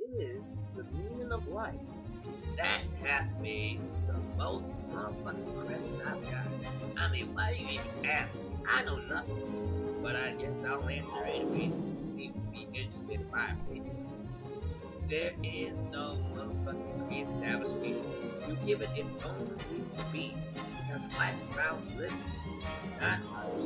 is the meaning of life? That has to be the most motherfucking question I've got. I mean, why do you even ask me? I know nothing. But I guess I'll answer anyway. Seems to be interested in my opinion. There is no motherfucking pre-established meaning. You give it its own reason to be. Because life is about living, not